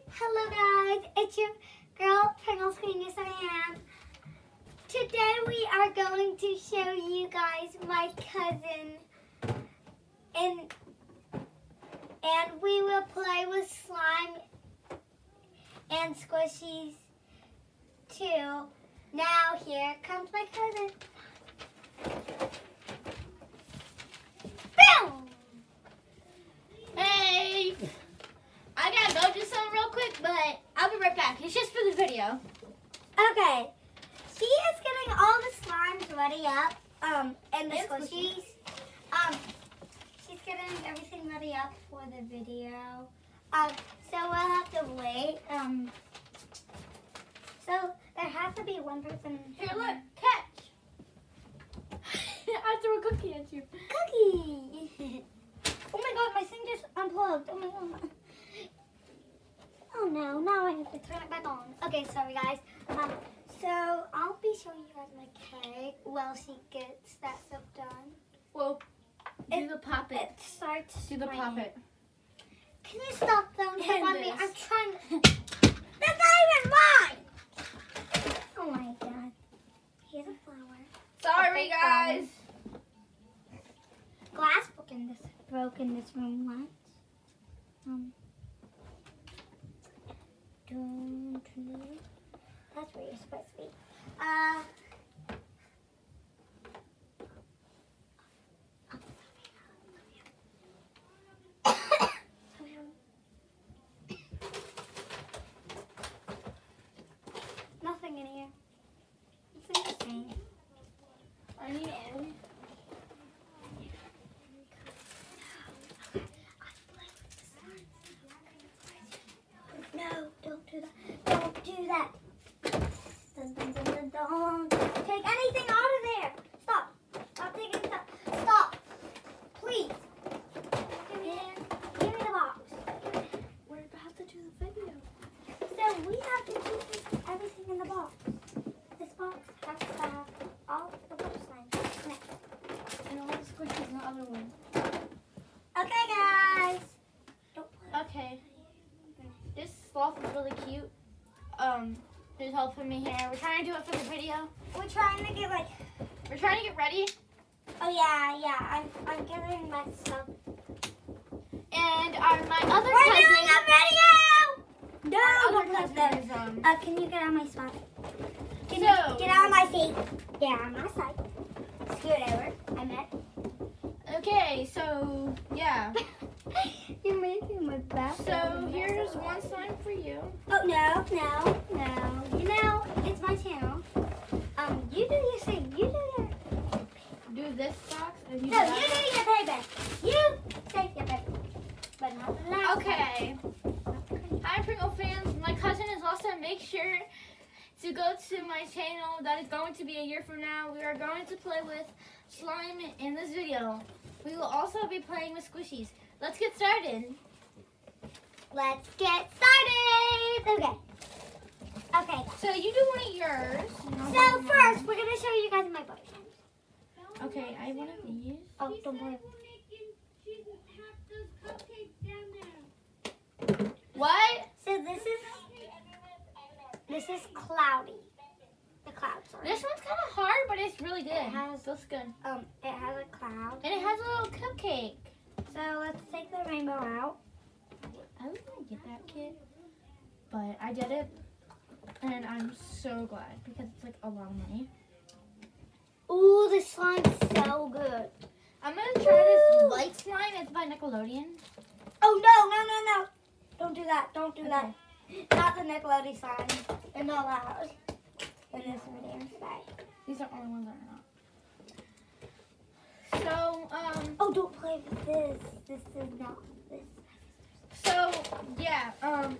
Hello guys, it's your girl Pringles Genius I am. Today we are going to show you guys my cousin and we will play with slime and squishies too. Now here comes my cousin. Boom! Hey! I gotta go do something real quick, but I'll be right back. It's just for the video. Okay. She is getting all the slimes ready up, and the squishies. She's getting everything ready up for the video. So we'll have to wait. So there has to be one person. Here, look, catch. I threw a cookie at you. Cookie! Oh my god, my thing just unplugged. Oh my god. Oh no, now I have to turn it back on. Okay, sorry guys. So I'll be showing you guys my cake while she gets that stuff done. Well, do the pop it. It starts. Do the pop it. Can you stop throwing stuff on me? this. I'm trying to. That's not even mine! Oh my god. Here's a flower. Sorry, guys. Glass broke in this room once. Don't know. That's where you're supposed to be. Nothing in here. It's interesting. I need all. No, don't do that. Don't do that. Dun, dun, dun, dun, dun. Take anything out of there. Stop. Stop taking stuff. Stop. Please. Give me the box. We're about to do the video. So we have to put everything in the box. This box has to have all the box lines. Next. And all the squishies in the other one. Okay, guys. Don't play. Okay. This sloth is really cute. Who's helping me here? We're trying to do it for the video. We're trying to get We're trying to get ready. Oh yeah. I'm getting my stuff. And my other We're cousin. doing a video! No, Our don't other touch cousin that. is Can you get on my spot? Can So- you get out of my seat? Yeah, on my side. Scoot over. I meant. Okay, so yeah. You're making my back. So here's one slime for you. Oh no. You know, it's my channel. You do your thing. You do your. Do this box and you No, do you that. do your paper. You take your paper. But not the last. Okay. Hi Pringle fans, my cousin is also. Make sure to go to my channel. That is going to be a year from now. We are going to play with slime in this video. We will also be playing with squishies. Let's get started. Let's get started. Okay. So you do one of yours. So first, we're gonna show you guys my box. Okay, I want to these. Oh, don't play. What? So this is cloudy. The cloud, sorry. This one's kind of hard, but it's really good. It has- Feels good. It has a cloud. And it has a little cupcake. So let's take the rainbow out. I was gonna get that kit, but I did it, and I'm so glad because it's like a lot of money. Ooh, this slime's so good. I'm gonna try this light slime. It's by Nickelodeon. Oh no! Don't do that. Don't do that. Okay. Not the Nickelodeon slime. They're not allowed in this video. Bye. These are the only ones that are not. So, Oh, don't play with this. This is not this. so yeah,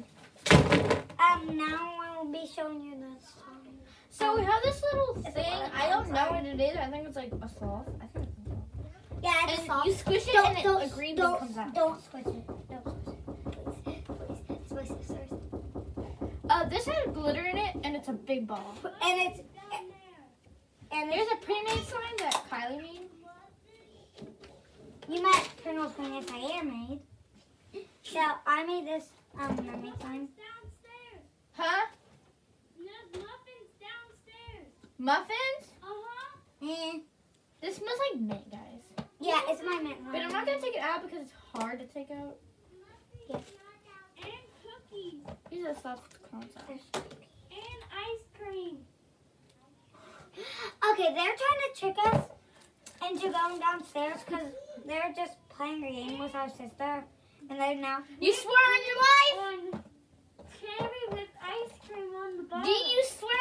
Now I will be showing you this slime. so we have this little It's a thing. lot of I don't fun. know what it is. I think it's like a sloth. I think it's a sloth. Yeah, it's And soft. you squish it and a green thing comes out. Don't switch it. Don't switch it. Please. Switch this first. This has glitter in it, and it's a big ball. And There's a pre-made slime that Kylie made. you met Pringles Pringles I am made. So I made this Mermaid slime. Downstairs. Huh? There's muffins downstairs. Muffins? Eh. This smells like mint, guys. Yeah, it's my mint. But I'm not gonna take it out because it's hard to take out. Yeah. And cookies. These are soft concepts. And ice cream. Okay, they're trying to trick us into going downstairs because they're just playing a game with our sister. And they're now... You swear on your life? On cherry with ice cream on the bottom. Do you swear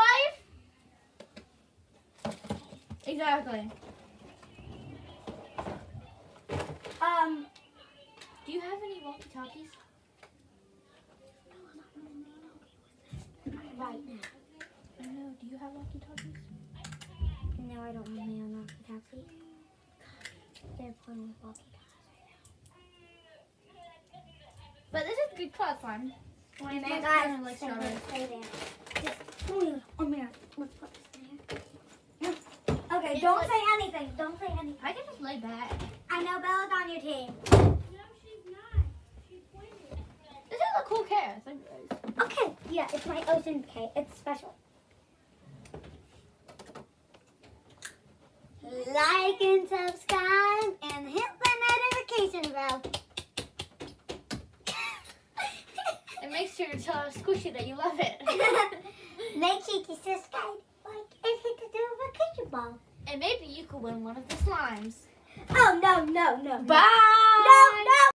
on your life? Exactly. Do you have any walkie-talkies? Right now. I know. Do you have walkie-talkies? No, I don't have my own walkie-talkie. They're playing with walkie-talkies. But this is good class slime. And It's then not guys, kinda like stay strawberry. there, stay there. Just, oh man, let's put this in here. Okay, It's don't like- say anything. Don't say anything. I can just lay back. I know Bella's on your team. No, she's not. She pointed. This is a cool case. Okay, yeah, it's my ocean cake. It's special. Like and subscribe and hit the notification bell. And make sure to tell Squishy that you love it. Make sure to subscribe, like, and hit the notification bell. And maybe you could win one of the slimes. Oh, no, no, no. Bye! No, no.